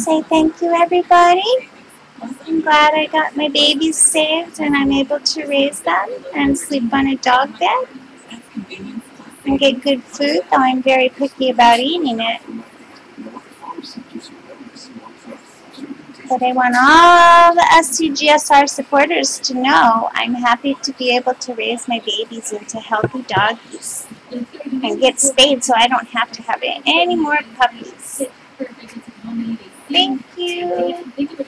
say thank you, everybody. I'm glad I got my babies saved and I'm able to raise them and sleep on a dog bed and get good food, though I'm very picky about eating it. But I want all the SCGSR supporters to know I'm happy to be able to raise my babies into healthy doggies and get spayed so I don't have to have any more puppies. Thank you.